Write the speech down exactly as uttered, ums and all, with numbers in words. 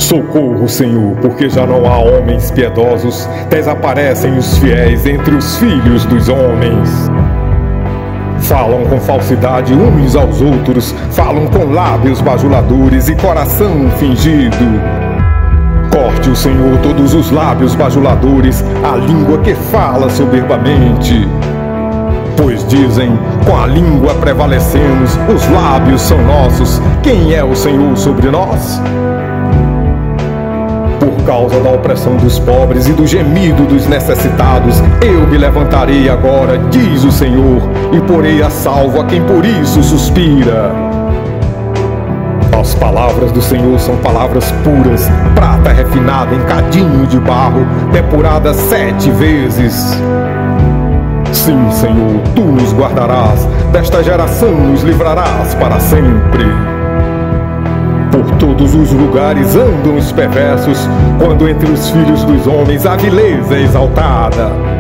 Socorro, Senhor, porque já não há homens piedosos, desaparecem os fiéis entre os filhos dos homens. Falam com falsidade uns aos outros, falam com lábios bajuladores e coração fingido. Corte o Senhor todos os lábios bajuladores, a língua que fala soberbamente. Pois dizem, com a língua prevalecemos, os lábios são nossos, quem é o Senhor sobre nós? Por causa da opressão dos pobres e do gemido dos necessitados, eu me levantarei agora, diz o Senhor, e porei a salvo a quem por isso suspira. As palavras do Senhor são palavras puras, prata refinada em cadinho de barro, depurada sete vezes. Sim, Senhor, Tu nos guardarás, desta geração nos livrarás para sempre. Por todos os lugares andam os perversos, quando entre os filhos dos homens a vileza é exaltada.